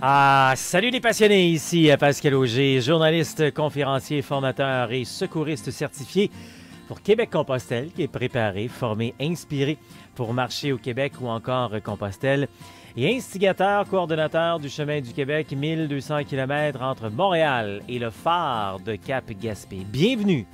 Salut les passionnés, ici Pascal Auger, journaliste, conférencier, formateur et secouriste certifié pour Québec-Compostelle, qui est préparé, formé, inspiré pour marcher au Québec ou encore Compostelle, et instigateur, coordonnateur du chemin du Québec, 1200 km entre Montréal et le phare de Cap-Gaspé. Bienvenue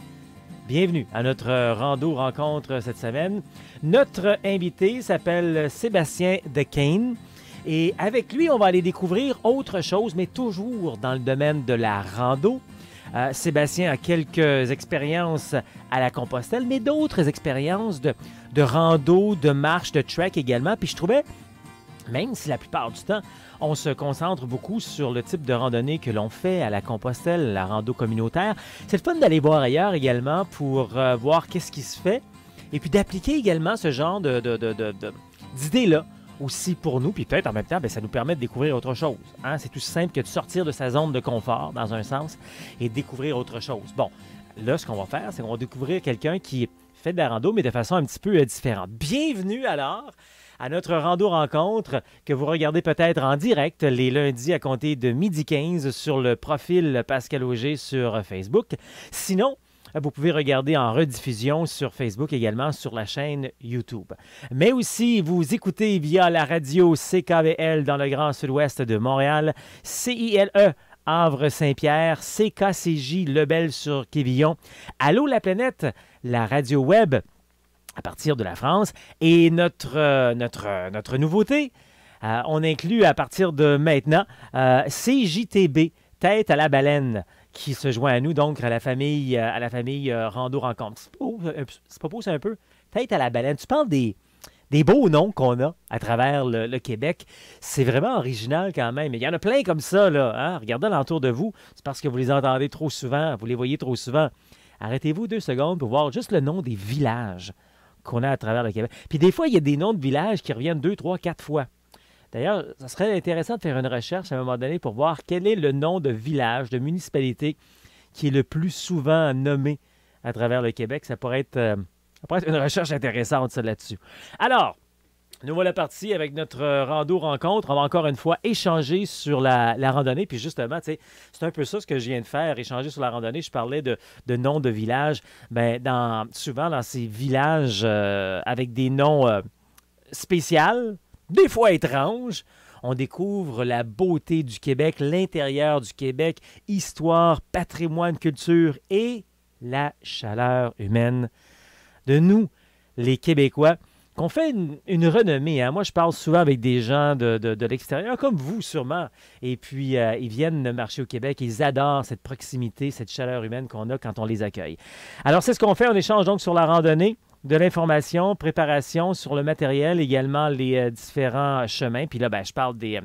à notre rando-rencontre cette semaine. Notre invité s'appelle Sébastien Decaine. Et avec lui, on va aller découvrir autre chose, mais toujours dans le domaine de la rando. Sébastien a quelques expériences à la Compostelle, mais d'autres expériences de rando, de marche, de trek également. Puis je trouvais, même si la plupart du temps, on se concentre beaucoup sur le type de randonnée que l'on fait à la Compostelle, la rando communautaire, c'est le fun d'aller voir ailleurs également pour voir qu'est-ce qui se fait et puis d'appliquer également ce genre d'idées-là aussi pour nous, puis peut-être en même temps, ça nous permet de découvrir autre chose. Hein? C'est tout simple que de sortir de sa zone de confort, dans un sens, et de découvrir autre chose. Bon, là, ce qu'on va faire, c'est qu'on va découvrir quelqu'un qui fait de la rando, mais de façon un petit peu différente. Bienvenue alors à notre rando-rencontre que vous regardez peut-être en direct les lundis à compter de 12h15 sur le profil Pascal Auger sur Facebook. Sinon, vous pouvez regarder en rediffusion sur Facebook également sur la chaîne YouTube. Mais aussi, vous écoutez via la radio CKVL dans le Grand Sud-Ouest de Montréal, CILE Havre-Saint-Pierre, CKCJ Lebel sur Quévillon, Allô la planète, la radio web à partir de la France et notre nouveauté, on inclut à partir de maintenant CJTB, Tête à la baleine, qui se joint à nous, donc à la famille Rando Rencontre. C'est pas beau, c'est un peu? Tête à la baleine. Tu parles des beaux noms qu'on a à travers le Québec. C'est vraiment original quand même. Il y en a plein comme ça, là. Hein? Regardez alentour de vous. C'est parce que vous les entendez trop souvent, vous les voyez trop souvent. Arrêtez-vous 2 secondes pour voir juste le nom des villages qu'on a à travers le Québec. Puis des fois, il y a des noms de villages qui reviennent 2, 3, 4 fois. D'ailleurs, ça serait intéressant de faire une recherche à un moment donné pour voir quel est le nom de village, de municipalité qui est le plus souvent nommé à travers le Québec. Ça pourrait être une recherche intéressante, ça, là-dessus. Alors, nous voilà partis avec notre rando-rencontre. On va encore une fois échanger sur la randonnée. Puis justement, c'est un peu ça ce que je viens de faire, échanger sur la randonnée. Je parlais de noms de villages. Souvent, dans ces villages avec des noms spéciaux, des fois étranges, on découvre la beauté du Québec, l'intérieur du Québec, histoire, patrimoine, culture et la chaleur humaine de nous, les Québécois, qu'on fait une renommée. Hein? Moi, je parle souvent avec des gens de l'extérieur, comme vous sûrement, et puis ils viennent marcher au Québec, ils adorent cette proximité, cette chaleur humaine qu'on a quand on les accueille. Alors, c'est ce qu'on fait, on échange donc sur la randonnée, de l'information, préparation sur le matériel, également les différents chemins. Puis là, je parle du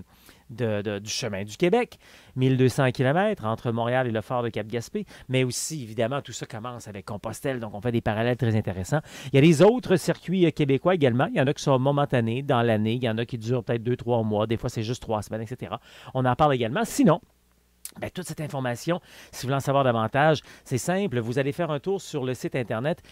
chemin du Québec, 1200 km entre Montréal et le phare de Cap-Gaspé. Mais aussi, évidemment, tout ça commence avec Compostelle, donc on fait des parallèles très intéressants. Il y a les autres circuits québécois également. Il y en a qui sont momentanés dans l'année. Il y en a qui durent peut-être 2-3 mois. Des fois, c'est juste 3 semaines, etc. On en parle également. Sinon, toute cette information, si vous voulez en savoir davantage, c'est simple. Vous allez faire un tour sur le site internet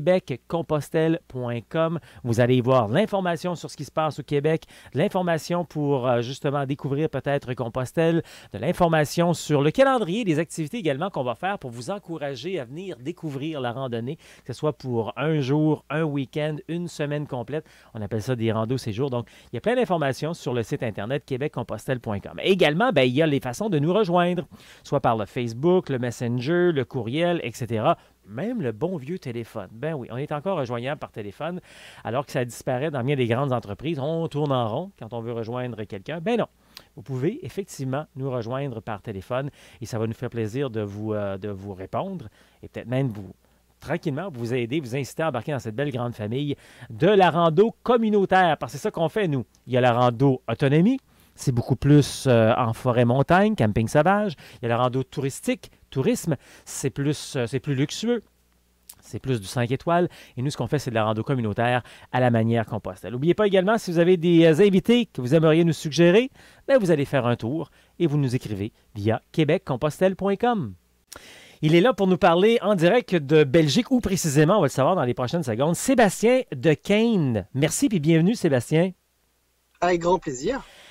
québeccompostelle.com. Vous allez y voir l'information sur ce qui se passe au Québec, l'information pour justement découvrir peut-être Compostelle, de l'information sur le calendrier des activités également qu'on va faire pour vous encourager à venir découvrir la randonnée, que ce soit pour un jour, un week-end, une semaine complète. On appelle ça des randos séjours. Donc, il y a plein d'informations sur le site internet québeccompostelle.com. Également, il y a les façons de nous rejoindre, soit par le Facebook, le Messenger, le courriel, etc. Même le bon vieux téléphone. Ben oui, on est encore rejoignable par téléphone, alors que ça disparaît dans bien des grandes entreprises. On tourne en rond quand on veut rejoindre quelqu'un. Ben non, vous pouvez effectivement nous rejoindre par téléphone et ça va nous faire plaisir de vous répondre et peut-être même tranquillement vous aider, vous inciter à embarquer dans cette belle grande famille de la rando communautaire. Parce que c'est ça qu'on fait, nous. Il y a la rando autonomie. C'est beaucoup plus en forêt-montagne, camping sauvage. Il y a la rando touristique, tourisme. C'est plus luxueux. C'est plus du 5 étoiles. Et nous, ce qu'on fait, c'est de la rando communautaire à la manière Compostelle. N'oubliez pas également, si vous avez des invités que vous aimeriez nous suggérer, vous allez faire un tour et vous nous écrivez via québeccompostelle.com. Il est là pour nous parler en direct de Belgique, ou précisément, on va le savoir dans les prochaines secondes, Sébastien Decaine. Merci et bienvenue, Sébastien. Avec grand plaisir.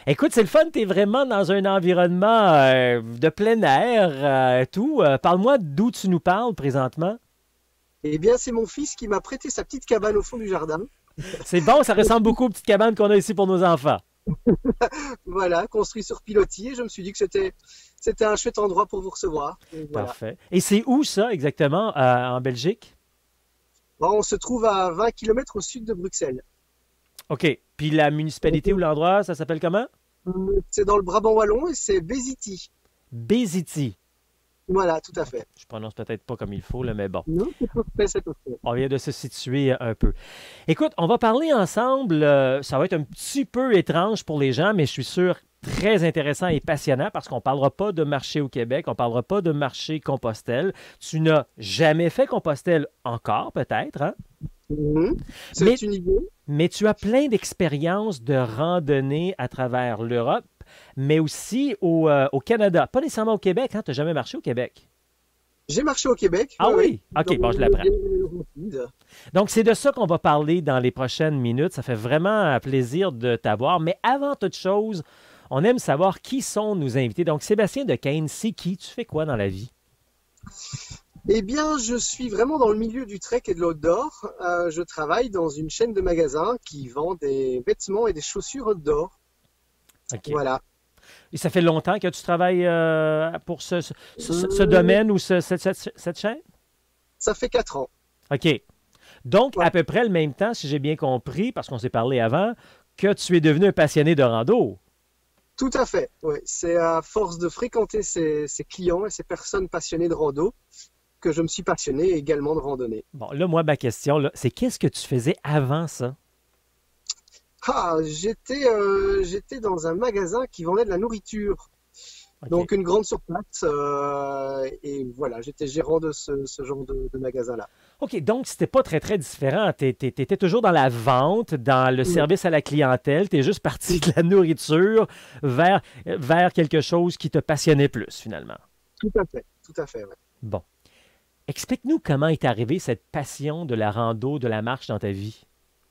Écoute, c'est le fun, tu es vraiment dans un environnement de plein air, tout. Parle-moi d'où tu nous parles présentement. Eh bien, c'est mon fils qui m'a prêté sa petite cabane au fond du jardin. C'est bon, ça ressemble beaucoup aux petites cabanes qu'on a ici pour nos enfants. Voilà, construit sur pilotis. Et je me suis dit que c'était un chouette endroit pour vous recevoir. Et voilà. Parfait. Et c'est où ça exactement en Belgique? Bon, on se trouve à 20 kilomètres au sud de Bruxelles. OK. Puis la municipalité ou l'endroit, ça s'appelle comment? C'est dans le Brabant wallon et c'est Bézity. Béziti. Voilà, tout à fait. Je prononce peut-être pas comme il faut, là, mais bon. Non, c'est parfait, c'est parfait. On vient de se situer un peu. Écoute, on va parler ensemble. Ça va être un petit peu étrange pour les gens, mais je suis sûr très intéressant et passionnant parce qu'on ne parlera pas de marché au Québec, on ne parlera pas de marché Compostelle. Tu n'as jamais fait Compostelle encore, peut-être, hein? Mhm. Mais, C'est une idée. mais tu as plein d'expériences de randonnée à travers l'Europe, mais aussi au Canada. Pas nécessairement au Québec, hein? Tu n'as jamais marché au Québec. J'ai marché au Québec, Ah oui, oui, oui? dans OK, bon, je les l'apprends. Laurentides. Donc, c'est de ça qu'on va parler dans les prochaines minutes. Ça fait vraiment plaisir de t'avoir. Mais avant toute chose, on aime savoir qui sont nos invités. Donc, Sébastien Dequesne, c'est qui? Tu fais quoi dans la vie? Eh bien, je suis vraiment dans le milieu du trek et de l'outdoor. Je travaille dans une chaîne de magasins qui vend des vêtements et des chaussures outdoor. OK. Voilà. Et ça fait longtemps que tu travailles pour ce Euh, domaine ou cette chaîne? Ça fait 4 ans. OK. Donc, à Ouais, peu près le même temps, si j'ai bien compris, parce qu'on s'est parlé avant, que tu es devenu un passionné de rando. tout à fait. Ouais. C'est à force de fréquenter ces clients et ces personnes passionnées de rando que je me suis passionné également de randonnée. Bon, là, moi, ma question, là, c'est qu'est-ce que tu faisais avant ça? Ah, j'étais dans un magasin qui vendait de la nourriture. OK. Donc une grande surface. Et voilà, j'étais gérant de ce genre de magasin-là. OK, donc c'était pas très, très différent. Tu étais toujours dans la vente, dans le Oui, service à la clientèle. Tu es juste parti de la nourriture vers quelque chose qui te passionnait plus, finalement. tout à fait, tout à fait. Ouais. Bon. Explique-nous comment est arrivée cette passion de la rando, de la marche dans ta vie.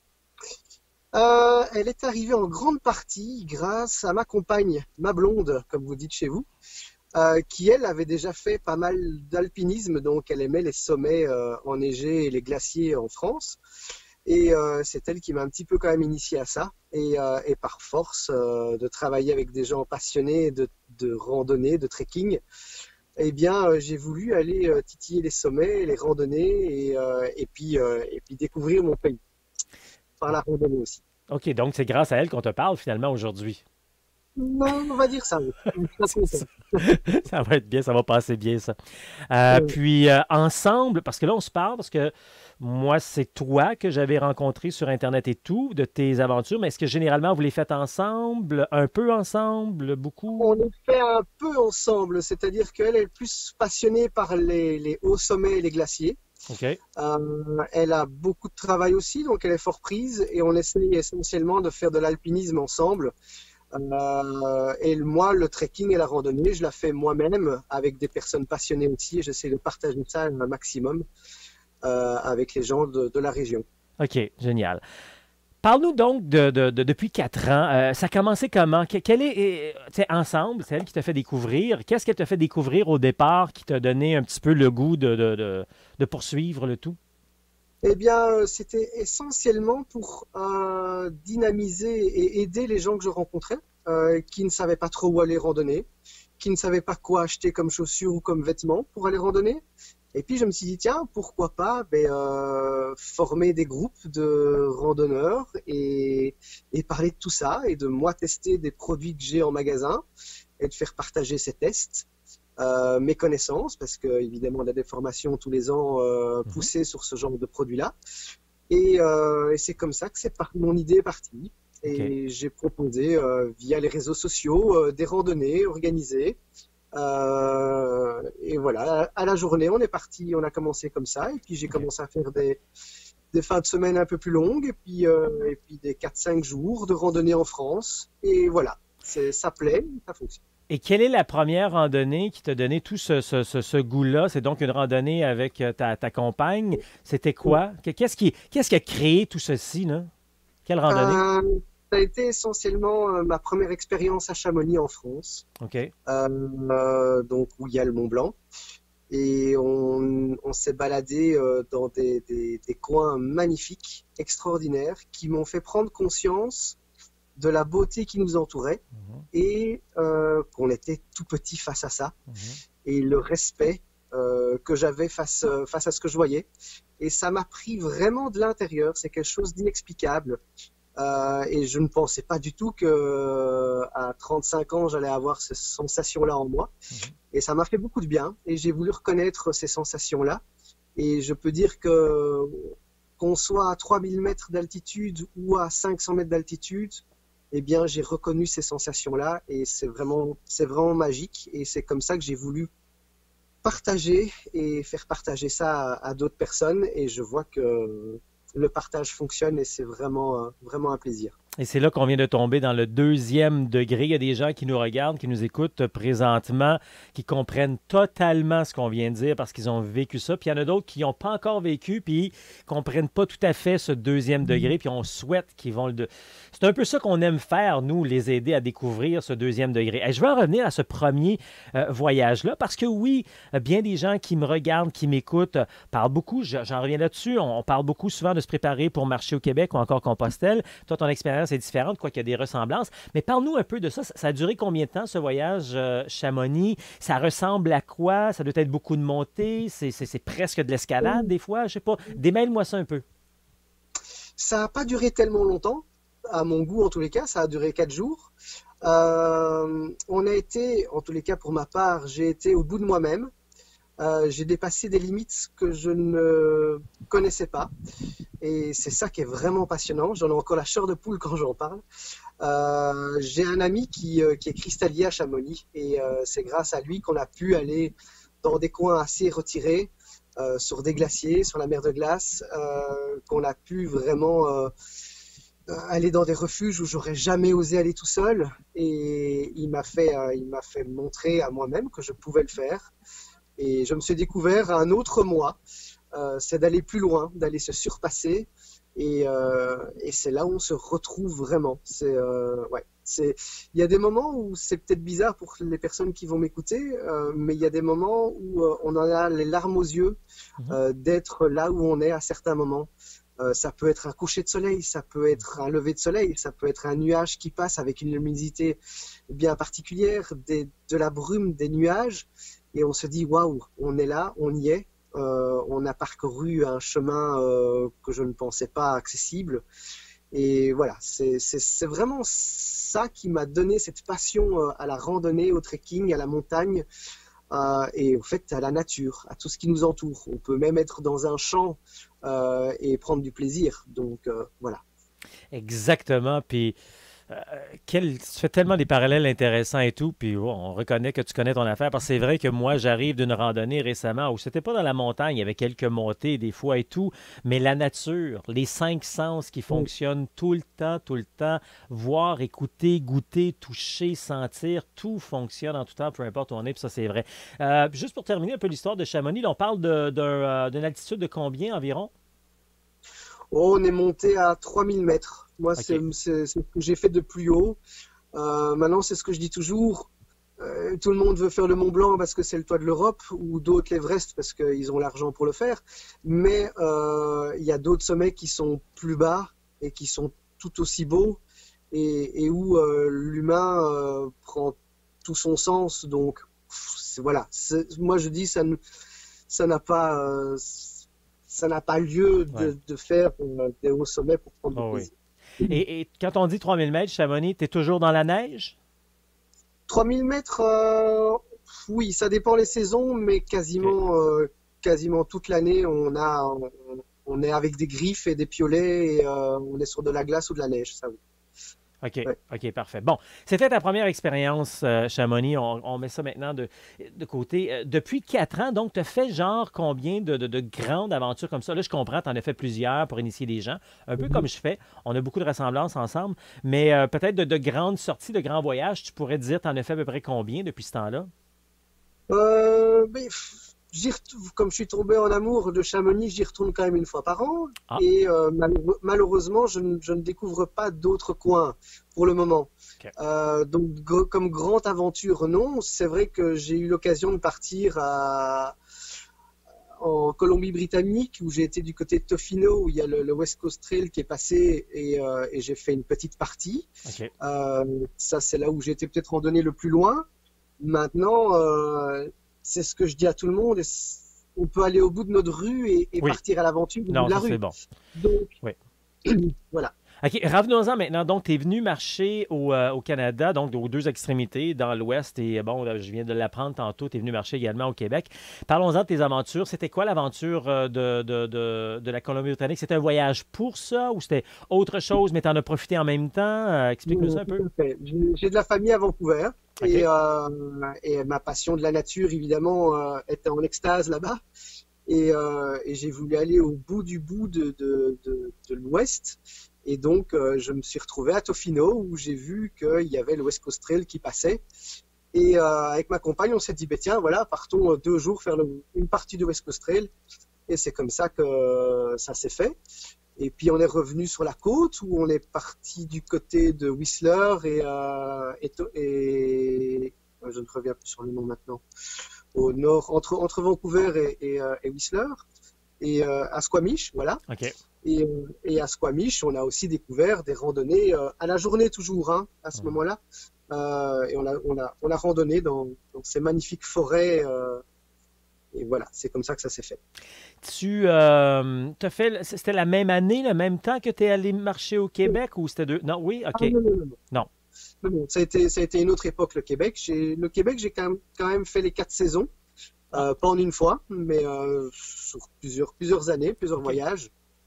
Elle est arrivée en grande partie grâce à ma compagne, ma blonde, comme vous dites chez vous, qui elle avait déjà fait pas mal d'alpinisme, donc elle aimait les sommets enneigés et les glaciers en France. Et c'est elle qui m'a un petit peu quand même initié à ça. Et par force de travailler avec des gens passionnés de randonnée, de trekking, eh bien j'ai voulu aller titiller les sommets, les randonnées et puis découvrir mon pays par la randonnée aussi. OK, donc c'est grâce à elle qu'on te parle finalement aujourd'hui. Non, on va dire ça, oui. Je suis très C'est content. ça. Ça va être bien, ça va passer bien, ça. Euh, Puis ensemble, parce que là, on se parle, parce que moi, c'est toi que j'avais rencontré sur Internet et tout, de tes aventures, mais est-ce que généralement, vous les faites ensemble, un peu ensemble, beaucoup? on est fait un peu ensemble, c'est-à-dire qu'elle est plus passionnée par les hauts sommets et les glaciers. OK. Elle a beaucoup de travail aussi, donc elle est fort prise et on essaye essentiellement de faire de l'alpinisme ensemble. Et moi, le trekking et la randonnée, je la fais moi-même avec des personnes passionnées aussi et j'essaie de partager ça un maximum avec les gens de la région. OK, génial. Parle-nous donc depuis 4 ans. Ça a commencé comment? Quelle est, tu sais, ensemble, c'est elle qui t'a fait découvrir. Qu'est-ce qu'elle t'a fait découvrir au départ qui t'a donné un petit peu le goût de poursuivre le tout? Eh bien, c'était essentiellement pour dynamiser et aider les gens que je rencontrais, qui ne savaient pas trop où aller randonner, qui ne savaient pas quoi acheter comme chaussures ou comme vêtements pour aller randonner. Et puis je me suis dit, tiens, pourquoi pas former des groupes de randonneurs et parler de tout ça et de moi tester des produits que j'ai en magasin et de faire partager ces tests, mes connaissances, parce que évidemment on a des formations tous les ans Mhm. poussées sur ce genre de produits-là. Et c'est comme ça que mon idée est partie. OK. Et j'ai proposé via les réseaux sociaux des randonnées organisées. Et voilà, à la journée, on est parti, on a commencé comme ça. Et puis j'ai OK. commencé à faire des fins de semaine un peu plus longues. Et puis des 4-5 jours de randonnée en France. Et voilà, ça plaît, ça fonctionne. Et quelle est la première randonnée qui t'a donné tout ce goût-là? C'est donc une randonnée avec ta compagne. C'était quoi? Qu'est-ce qui a créé tout ceci, là? Quelle randonnée? Ça a été essentiellement ma première expérience à Chamonix en France, OK. donc où il y a le Mont Blanc. Et on s'est baladé dans des coins magnifiques, extraordinaires, qui m'ont fait prendre conscience de la beauté qui nous entourait Mhm, et qu'on était tout petit face à ça, mhm. et le respect que j'avais face à ce que je voyais. Et ça m'a pris vraiment de l'intérieur, c'est quelque chose d'inexplicable. Et je ne pensais pas du tout que à 35 ans, j'allais avoir ces sensations-là en moi. Mhm. Et ça m'a fait beaucoup de bien. Et j'ai voulu reconnaître ces sensations-là. Et je peux dire que qu'on soit à 3000 mètres d'altitude ou à 500 mètres d'altitude, eh bien, j'ai reconnu ces sensations-là. Et c'est vraiment magique. Et c'est comme ça que j'ai voulu partager et faire partager ça à d'autres personnes. Et je vois que le partage fonctionne et c'est vraiment un plaisir. Et c'est là qu'on vient de tomber dans le deuxième degré. Il y a des gens qui nous regardent, qui nous écoutent présentement, qui comprennent totalement ce qu'on vient de dire parce qu'ils ont vécu ça. Puis il y en a d'autres qui n'ont pas encore vécu, puis ne comprennent pas tout à fait ce deuxième degré, puis on souhaite qu'ils vont le... C'est un peu ça qu'on aime faire, nous, les aider à découvrir ce deuxième degré. Et je vais en revenir à ce premier voyage-là, parce que oui, bien des gens qui me regardent, qui m'écoutent, parlent beaucoup, j'en reviens là-dessus, on parle beaucoup souvent de se préparer pour marcher au Québec ou encore Compostelle. Toi, ton expérience est différente, quoi qu'il y a des ressemblances. Mais parle-nous un peu de ça. Ça a duré combien de temps, ce voyage Chamonix? Ça ressemble à quoi? Ça doit être beaucoup de montées. C'est presque de l'escalade, des fois. Je sais pas. Démêle-moi ça un peu. Ça n'a pas duré tellement longtemps, à mon goût en tous les cas, ça a duré 4 jours. On a été, en tous les cas pour ma part, j'ai été au bout de moi-même. J'ai dépassé des limites que je ne connaissais pas. Et c'est ça qui est vraiment passionnant. J'en ai encore la chair de poule quand j'en parle. J'ai un ami qui est cristallier à Chamonix. Et c'est grâce à lui qu'on a pu aller dans des coins assez retirés, sur des glaciers, sur la mer de glace, qu'on a pu vraiment aller dans des refuges où j'aurais jamais osé aller tout seul. Et il m'a fait montrer à moi-même que je pouvais le faire. Et je me suis découvert un autre moi, c'est d'aller plus loin, d'aller se surpasser. Et c'est là où on se retrouve vraiment. Ouais, il y a des moments où c'est peut-être bizarre pour les personnes qui vont m'écouter, mais il y a des moments où on en a les larmes aux yeux Mhm. d'être là où on est à certains moments. Ça peut être un coucher de soleil, ça peut être un lever de soleil, ça peut être un nuage qui passe avec une luminosité bien particulière, de la brume, des nuages, et on se dit waouh, on est là, on y est, on a parcouru un chemin que je ne pensais pas accessible, et voilà, c'est vraiment ça qui m'a donné cette passion à la randonnée, au trekking, à la montagne, et au fait à la nature, à tout ce qui nous entoure. On peut même être dans un champ et prendre du plaisir. Donc voilà. Exactement. Puis tu fais tellement des parallèles intéressants et tout, puis oh, on reconnaît que tu connais ton affaire, parce que c'est vrai que moi, j'arrive d'une randonnée récemment où c'était pas dans la montagne, il y avait quelques montées des fois et tout, mais la nature, les cinq sens qui fonctionnent tout le temps, voir, écouter, goûter, toucher, sentir, tout fonctionne en tout temps, peu importe où on est, puis ça c'est vrai. Juste pour terminer un peu l'histoire de Chamonix, là, on parle d'une altitude de combien environ? Oh, on est monté à 3000 mètres. Moi, OK. c'est ce que j'ai fait de plus haut. Maintenant, c'est ce que je dis toujours. Tout le monde veut faire le Mont Blanc parce que c'est le toit de l'Europe, ou d'autres l'Everest parce qu'ils ont l'argent pour le faire. Mais il y a d'autres sommets qui sont plus bas et qui sont tout aussi beaux et où l'humain prend tout son sens. Donc, voilà. Moi, je dis ça n'a pas, ça n'a pas lieu Ouais. de faire des hauts sommets pour prendre du Oh oui. plaisir. Et quand on dit 3000 mètres, Chamonix, tu es toujours dans la neige? 3000 mètres, oui, ça dépend les saisons, mais OK. quasiment toute l'année, on est avec des griffes et des piolets et on est sur de la glace ou de la neige, ça oui. OK, Ouais. OK, parfait. Bon, c'était ta première expérience, Chamonix. On met ça maintenant de côté. Depuis 4 ans, donc, tu as fait genre combien de grandes aventures comme ça? Là, je comprends, tu en as fait plusieurs pour initier des gens, un peu comme je fais. On a beaucoup de ressemblances ensemble, mais peut-être de grandes sorties, de grands voyages, tu pourrais dire, tu en as fait à peu près combien depuis ce temps-là? Mais, comme je suis tombé en amour de Chamonix, j'y retourne quand même une fois par an. Ah, Et malheureusement, je ne découvre pas d'autres coins pour le moment. OK. Donc, comme grande aventure, non. C'est vrai que j'ai eu l'occasion de partir en Colombie-Britannique, où j'ai été du côté de Tofino, où il y a le West Coast Trail qui est passé, et j'ai fait une petite partie. OK. Ça, c'est là où j'ai été peut-être randonné le plus loin. Maintenant, c'est ce que je dis à tout le monde. On peut aller au bout de notre rue et Oui. partir à l'aventure au bout Non, de la ça, c'est rue. bon. Donc, Oui. voilà. OK, revenons-en maintenant. Donc, tu es venu marcher au Canada, donc aux deux extrémités, dans l'Ouest, et bon, là, je viens de l'apprendre tantôt, tu es venu marcher également au Québec. Parlons-en de tes aventures. C'était quoi l'aventure de la Colombie-Britannique? C'était un voyage pour ça ou c'était autre chose, mais tu en as profité en même temps? Explique-nous ça un Tout peu. à fait. J'ai de la famille à Vancouver et, OK. et ma passion de la nature, évidemment, était en extase là-bas. Et j'ai voulu aller au bout du bout de l'Ouest. Et donc, je me suis retrouvé à Tofino où j'ai vu qu'il y avait le West Coast Trail qui passait. Et avec ma compagne, on s'est dit, ben, tiens, voilà, partons 2 jours faire une partie du West Coast Trail. Et c'est comme ça que ça s'est fait. Et puis on est revenu sur la côte où on est parti du côté de Whistler et je ne reviens plus sur le nom maintenant, au nord, entre Vancouver et Whistler, et à Squamish, voilà. OK. Et à Squamish, on a aussi découvert des randonnées à la journée toujours, hein, à ce Mhm. moment-là. Et on a randonné dans ces magnifiques forêts. Et voilà, c'est comme ça que ça s'est fait. T'as fait, c'était la même année, le même temps que tu es allé marcher au Québec ou c'était deux? Non, oui, Ah, OK. non, non, non, non. Non. Non, non, ça a été une autre époque, le Québec. Le Québec, j'ai quand même fait les 4 saisons. Ah, Pas en une fois, mais sur plusieurs années, plusieurs OK. voyages.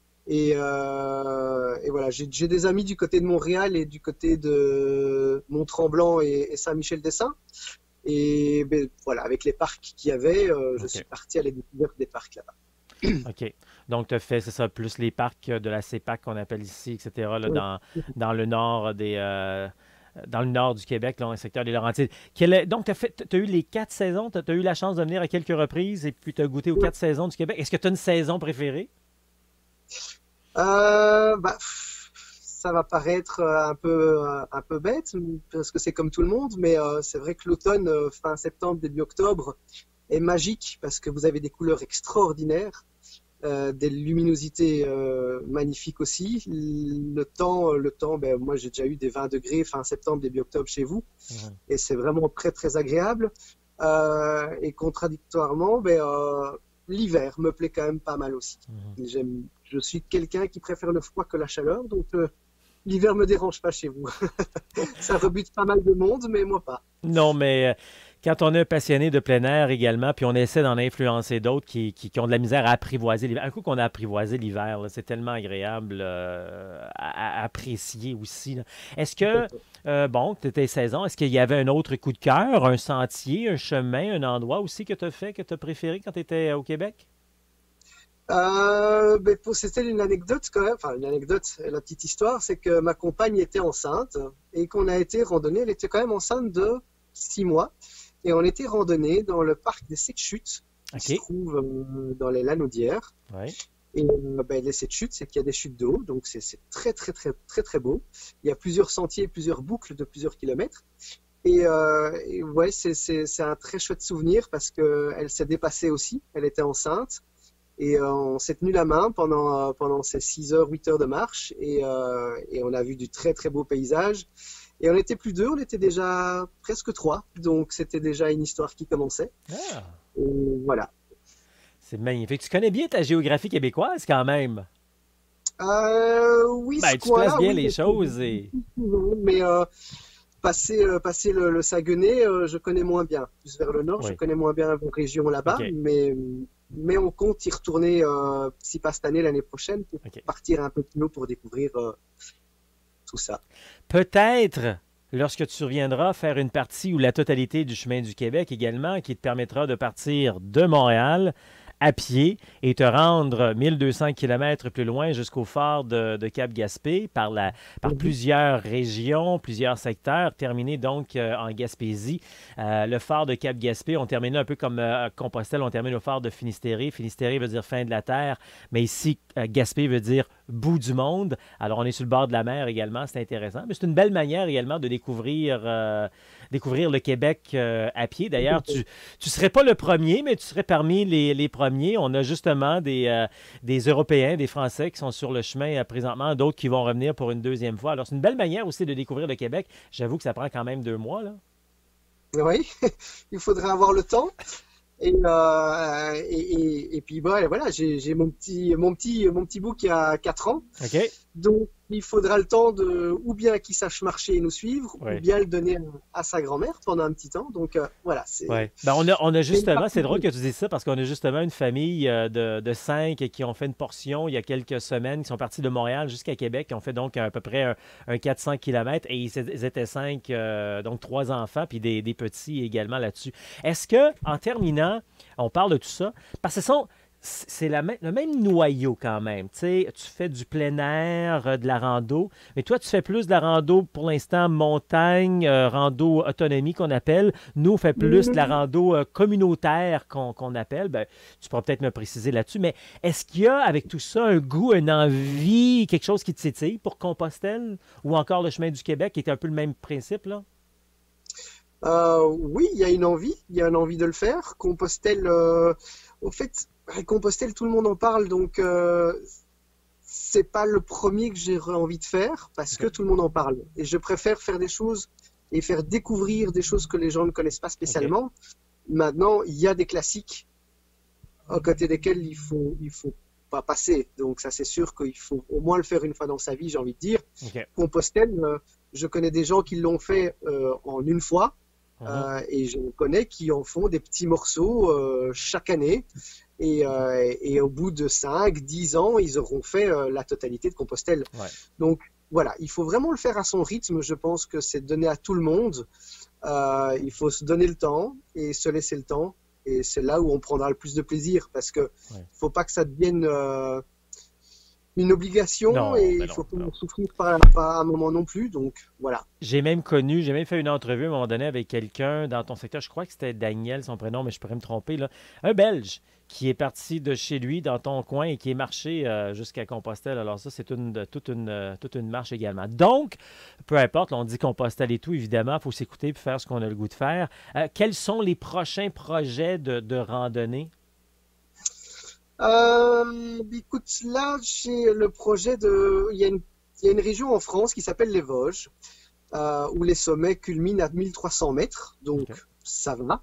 Et voilà, j'ai des amis du côté de Montréal et du côté de Mont-Tremblant et Saint-Michel-des-Saints. Et ben, voilà, avec les parcs qu'il y avait, je suis OK. parti à la découverte des parcs là-bas. OK. Donc, tu as fait, c'est ça, plus les parcs de la CEPAC qu'on appelle ici, etc., là, Oui. dans le nord dans le nord du Québec, là, dans le secteur des Laurentides. Donc, tu as eu les 4 saisons, tu as eu la chance de venir à quelques reprises et puis tu as goûté aux Oui. 4 saisons du Québec. Est-ce que tu as une saison préférée? Bah, ça va paraître un peu bête, parce que c'est comme tout le monde, mais c'est vrai que l'automne, fin septembre, début octobre, est magique parce que vous avez des couleurs extraordinaires, des luminosités magnifiques aussi. Le temps, ben, moi j'ai déjà eu des 20 degrés fin septembre, début octobre chez vous, Mhm, et c'est vraiment très très agréable. Et contradictoirement, ben, l'hiver me plaît quand même pas mal aussi. mhm. Je suis quelqu'un qui préfère le froid que la chaleur, donc l'hiver me dérange pas chez vous. Ça rebute pas mal de monde, mais moi pas. Non, mais quand on est un passionné de plein air également, puis on essaie d'en influencer d'autres qui ont de la misère à apprivoiser l'hiver. Un coup qu'on a apprivoisé l'hiver, là, c'est tellement agréable à apprécier aussi, là. Est-ce Tout à que, fait. bon, tu étais saison, est-ce qu'il y avait un autre coup de cœur, un sentier, un chemin, un endroit aussi que tu as fait, que tu as préféré quand tu étais au Québec? Ben, c'était une anecdote quand même, enfin une anecdote, la petite histoire, c'est que ma compagne était enceinte et qu'on a été randonner, elle était quand même enceinte de 6 mois, et on était randonné dans le parc des Sept Chutes qui se OK. trouve dans les Lanaudières. Oui. Et ben, les Sept Chutes, c'est qu'il y a des chutes d'eau, donc c'est très très très très très beau. Il y a plusieurs sentiers, plusieurs boucles de plusieurs kilomètres. Et ouais, c'est un très chouette souvenir parce que elle s'est dépassée aussi, elle était enceinte. Et on s'est tenu la main pendant ces 6 heures, 8 heures de marche, et on a vu du très très beau paysage. Et on n'était plus deux, on était déjà presque trois, donc c'était déjà une histoire qui commençait. Ah, Et voilà. c'est magnifique. Tu connais bien ta géographie québécoise quand même. Oui, ce Ben, tu places coin-là, bien oui, les parce que choses et... mais passer le Saguenay, je connais moins bien. Plus vers le nord, je Oui, connais moins bien vos régions là-bas, OK, mais on compte y retourner, si pas cette année, l'année prochaine, pour OK. partir un peu plus haut pour découvrir tout ça. Peut-être, lorsque tu reviendras, faire une partie ou la totalité du chemin du Québec également, qui te permettra de partir de Montréal à pied et te rendre 1200 km plus loin jusqu'au phare de Cap-Gaspé par Mhm. plusieurs régions, plusieurs secteurs, terminé donc en Gaspésie. Le phare de Cap-Gaspé, on termine un peu comme Compostelle, on termine au phare de Finistéré. Finistéré veut dire fin de la terre, mais ici, Gaspé veut dire bout du monde. Alors, on est sur le bord de la mer également, c'est intéressant. Mais c'est une belle manière également de découvrir le Québec à pied. D'ailleurs, tu ne serais pas le premier, mais tu serais parmi les premiers. On a justement des Européens, des Français qui sont sur le chemin présentement, d'autres qui vont revenir pour une deuxième fois. Alors, c'est une belle manière aussi de découvrir le Québec. J'avoue que ça prend quand même 2 mois, là. Oui, il faudrait avoir le temps. Et puis bah, voilà, j'ai mon petit bout qui a 4 ans. OK? Donc, il faudra le temps de, ou bien qu'il sache marcher et nous suivre, ou Oui. bien le donner à sa grand-mère pendant un petit temps. Donc, voilà, Ouais. Ben, on a c'est une justement, partie c'est drôle de... que tu dises ça parce qu'on a justement une famille de 5 qui ont fait une portion il y a quelques semaines, qui sont partis de Montréal jusqu'à Québec, qui ont fait donc à peu près un 400 km et ils étaient 5, donc 3 enfants, puis des petits également là-dessus. Est-ce que, en terminant, on parle de tout ça, parce que c'est le même noyau quand même. Tu sais, tu fais du plein air, de la rando, mais toi, tu fais plus de la rando pour l'instant montagne, rando autonomie qu'on appelle. Nous, on fait plus de la rando communautaire qu'on appelle. Ben, tu pourras peut-être me préciser là-dessus, mais est-ce qu'il y a avec tout ça un goût, une envie, quelque chose qui te titille pour Compostelle ou encore le chemin du Québec qui est un peu le même principe, là? Oui, il y a une envie de le faire. Compostelle, au fait, Compostelle, tout le monde en parle, donc c'est pas le premier que j'ai envie de faire parce que OK. tout le monde en parle. Et je préfère faire des choses et faire découvrir des choses que les gens ne connaissent pas OK. spécialement. Maintenant, il y a des classiques à côté desquels il faut pas passer. Donc ça, c'est sûr qu'il faut au moins le faire une fois dans sa vie, j'ai envie de dire. OK. Compostelle, je connais des gens qui l'ont fait en une fois. Mhm. Et je connais qui en font des petits morceaux chaque année. Et au bout de 5, 10 ans, ils auront fait la totalité de Compostelle. Ouais. Donc voilà, il faut vraiment le faire à son rythme. Je pense que c'est donné à tout le monde. Il faut se donner le temps et se laisser le temps. Et c'est là où on prendra le plus de plaisir parce que Ouais. faut pas que ça devienne une obligation et Non, ben il non, faut pas non. en souffrir par un moment non plus. Donc voilà. J'ai même fait une entrevue à un moment donné avec quelqu'un dans ton secteur, je crois que c'était Daniel, son prénom, mais je pourrais me tromper, là. Un Belge qui est parti de chez lui dans ton coin et qui est marché jusqu'à Compostelle. Alors ça, c'est toute une marche également. Donc, peu importe, là, on dit Compostelle et tout, évidemment, il faut s'écouter et faire ce qu'on a le goût de faire. Quels sont les prochains projets de randonnée? Écoute, là, j'ai le projet de. Il y a une région en France qui s'appelle les Vosges, où les sommets culminent à 1300 mètres, donc OK. ça va.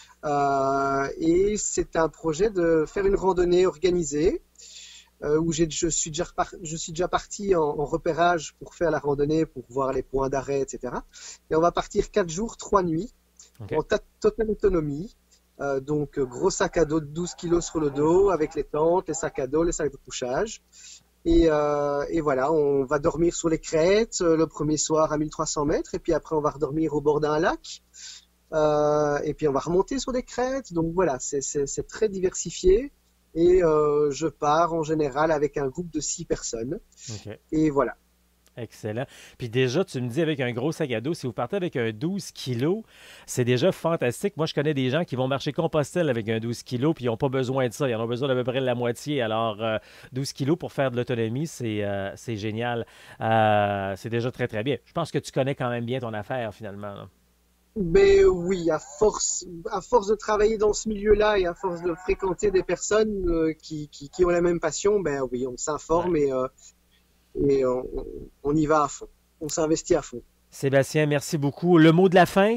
Et c'est un projet de faire une randonnée organisée, où je suis déjà parti en repérage pour faire la randonnée, pour voir les points d'arrêt, etc. Et on va partir 4 jours, 3 nuits, OK. en totale autonomie. Donc, gros sac à dos de 12 kilos sur le dos, avec les tentes, les sacs à dos, les sacs de couchage. Et voilà, on va dormir sur les crêtes le premier soir à 1300 mètres, et puis après on va redormir au bord d'un lac, et puis on va remonter sur des crêtes. Donc voilà, c'est très diversifié, et je pars en général avec un groupe de 6 personnes, OK. et voilà. Excellent. Puis déjà, tu me dis avec un gros sac à dos, si vous partez avec un 12 kilos, c'est déjà fantastique. Moi, je connais des gens qui vont marcher Compostelle avec un 12 kilos, puis ils n'ont pas besoin de ça. Ils en ont besoin d'à peu près de la moitié. Alors, 12 kilos pour faire de l'autonomie, c'est génial. C'est déjà très, très bien. Je pense que tu connais quand même bien ton affaire, finalement, là. Mais oui, à force de travailler dans ce milieu-là et à force de fréquenter des personnes qui ont la même passion, ben oui, on Ouais. s'informe et on y va à fond. On s'investit à fond. Sébastien, merci beaucoup. Le mot de la fin?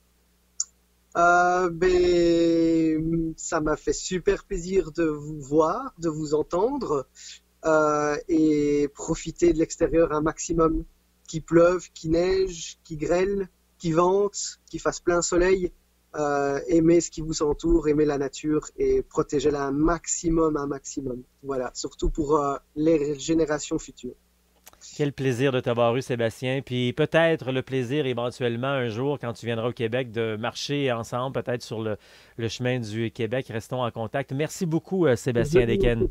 Ça m'a fait super plaisir de vous voir, de vous entendre et profiter de l'extérieur un maximum. Qu'il pleuve, qu'il neige, qu'il grêle, qu'il vente, qu'il fasse plein soleil. Aimez ce qui vous entoure, aimez la nature et protégez-la un maximum, un maximum. Voilà, surtout pour les générations futures. Quel plaisir de t'avoir eu, Sébastien. Puis peut-être le plaisir éventuellement un jour, quand tu viendras au Québec, de marcher ensemble, peut-être sur le chemin du Québec. Restons en contact. Merci beaucoup, Sébastien Desquesnes.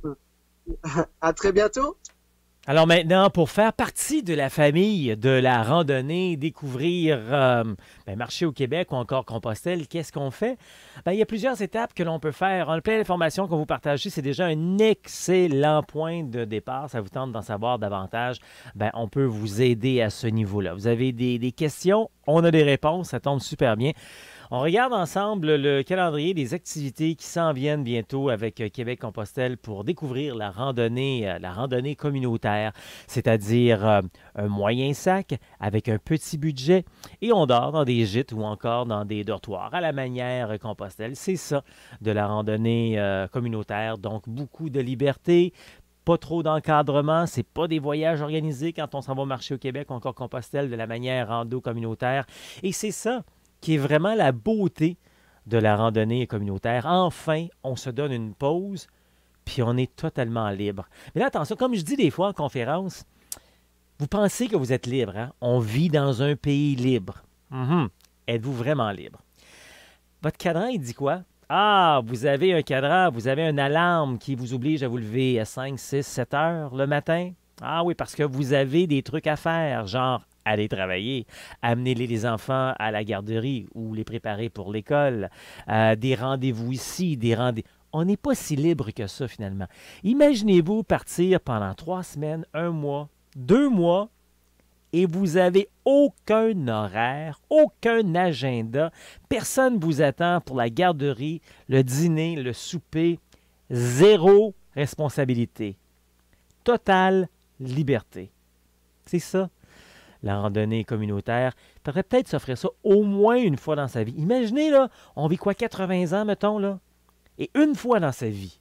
À très bientôt. Alors maintenant, pour faire partie de la famille de la randonnée, découvrir, marcher au Québec ou encore Compostelle, qu'est-ce qu'on fait? Ben, il y a plusieurs étapes que l'on peut faire. On a plein d'informations qu'on vous partage ici. C'est déjà un excellent point de départ. Ça vous tente d'en savoir davantage. Ben, on peut vous aider à ce niveau-là. Vous avez des questions, on a des réponses. Ça tombe super bien. On regarde ensemble le calendrier des activités qui s'en viennent bientôt avec Québec-Compostelle pour découvrir la randonnée communautaire, c'est-à-dire un moyen sac avec un petit budget et on dort dans des gîtes ou encore dans des dortoirs à la manière Compostelle. C'est ça de la randonnée communautaire, donc beaucoup de liberté. Pas trop d'encadrement, c'est pas des voyages organisés quand on s'en va marcher au Québec ou encore Compostelle de la manière rando communautaire. Et c'est ça qui est vraiment la beauté de la randonnée communautaire. Enfin, on se donne une pause, puis on est totalement libre. Mais là, attention, comme je dis des fois en conférence, vous pensez que vous êtes libre, hein? On vit dans un pays libre. Êtes-vous vraiment libre? Votre cadran, il dit quoi? Ah, vous avez un cadran, vous avez une alarme qui vous oblige à vous lever à 5, 6, 7 heures le matin. Ah oui, parce que vous avez des trucs à faire, genre aller travailler, amener les enfants à la garderie ou les préparer pour l'école, des rendez-vous ici, des rendez-vous. On n'est pas si libre que ça finalement. Imaginez-vous partir pendant 3 semaines, 1 mois, 2 mois, et vous n'avez aucun horaire, aucun agenda. Personne ne vous attend pour la garderie, le dîner, le souper. Zéro responsabilité. Totale liberté. C'est ça, la randonnée communautaire. Il faudrait peut-être s'offrir ça au moins une fois dans sa vie. Imaginez, là, on vit quoi, 80 ans, mettons, là? Et une fois dans sa vie,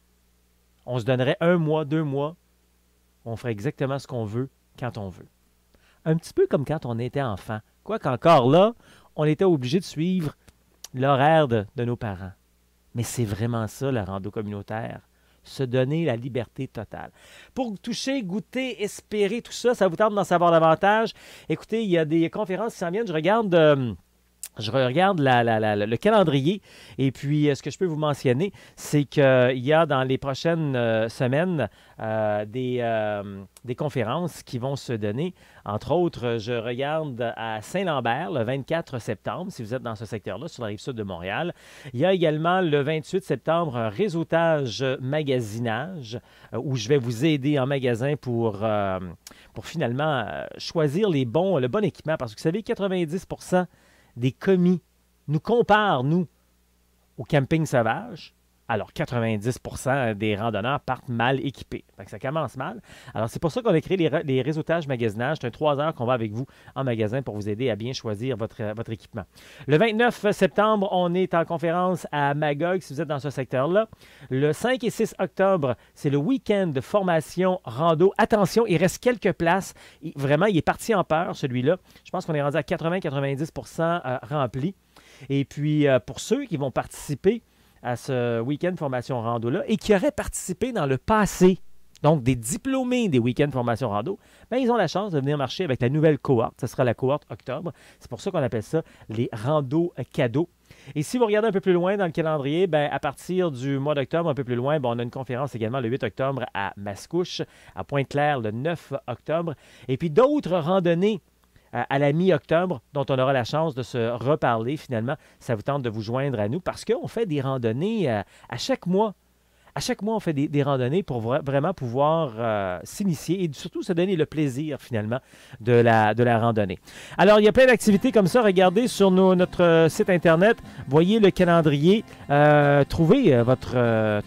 on se donnerait 1 mois, 2 mois, on ferait exactement ce qu'on veut, quand on veut. Un petit peu comme quand on était enfant. Quoi qu'encore là, on était obligé de suivre l'horaire de nos parents. Mais c'est vraiment ça, la rando communautaire. Se donner la liberté totale. Pour toucher, goûter, espérer, tout ça, ça vous tente d'en savoir davantage. Écoutez, il y a des conférences qui s'en viennent. Je regarde le calendrier et puis ce que je peux vous mentionner, c'est qu'il y a dans les prochaines semaines des conférences qui vont se donner. Entre autres, je regarde à Saint-Lambert le 24 septembre, si vous êtes dans ce secteur-là, sur la rive sud de Montréal. Il y a également le 28 septembre un réseautage magasinage où je vais vous aider en magasin pour finalement choisir le bon équipement. Parce que vous savez, 90% des commis nous comparent, nous, au camping sauvage. Alors, 90% des randonneurs partent mal équipés. Fait que ça commence mal. Alors, c'est pour ça qu'on a créé les réseautages magasinage. C'est un 3 heures qu'on va avec vous en magasin pour vous aider à bien choisir votre équipement. Le 29 septembre, on est en conférence à Magog, si vous êtes dans ce secteur-là. Le 5 et 6 octobre, c'est le week-end de formation rando. Attention, il reste quelques places. Vraiment, il est parti en peur, celui-là. Je pense qu'on est rendu à 80-90% rempli. Et puis, pour ceux qui vont participer à ce week-end formation rando-là et qui auraient participé dans le passé, donc des diplômés des week-ends formation rando, bien, ils ont la chance de venir marcher avec la nouvelle cohorte. Ce sera la cohorte octobre. C'est pour ça qu'on appelle ça les randos cadeaux. Et si vous regardez un peu plus loin dans le calendrier, bien, à partir du mois d'octobre, un peu plus loin, bien, on a une conférence également le 8 octobre à Mascouche, à Pointe-Claire le 9 octobre. Et puis d'autres randonnées à la mi-octobre, dont on aura la chance de se reparler finalement. Ça vous tente de vous joindre à nous parce qu'on fait des randonnées à chaque mois. À chaque mois, on fait des randonnées pour vraiment pouvoir s'initier et surtout se donner le plaisir finalement de la randonnée. Alors, il y a plein d'activités comme ça. Regardez sur notre site Internet. Voyez le calendrier. Trouvez votre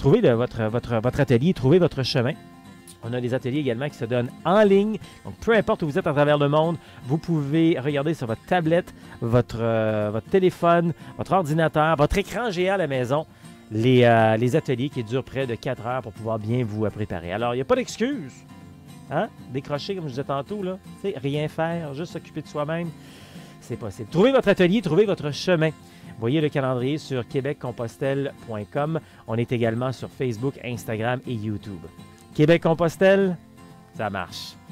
atelier, trouvez votre chemin. On a des ateliers également qui se donnent en ligne. Donc, peu importe où vous êtes à travers le monde, vous pouvez regarder sur votre tablette, votre téléphone, votre ordinateur, votre écran géant à la maison, les ateliers qui durent près de 4 heures pour pouvoir bien vous préparer. Alors, il n'y a pas d'excuse. Hein? Décrocher, comme je disais tantôt, là, rien faire, juste s'occuper de soi-même, c'est possible. Trouvez votre atelier, trouvez votre chemin. Voyez le calendrier sur québeccompostelle.com. On est également sur Facebook, Instagram et YouTube. Québec-Compostelle, ça marche.